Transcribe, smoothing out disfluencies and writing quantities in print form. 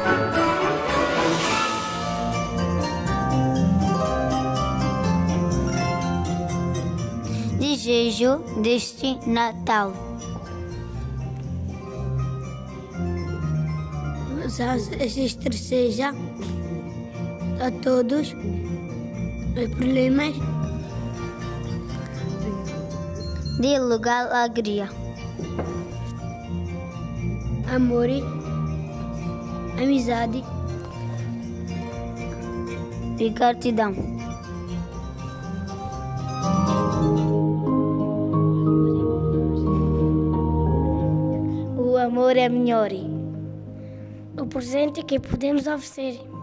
Desejo deste Natal. Assistir seja a todos os problemas de lugar alegria, amor, amizade e gratidão. O amor é melhor. O presente que podemos oferecer.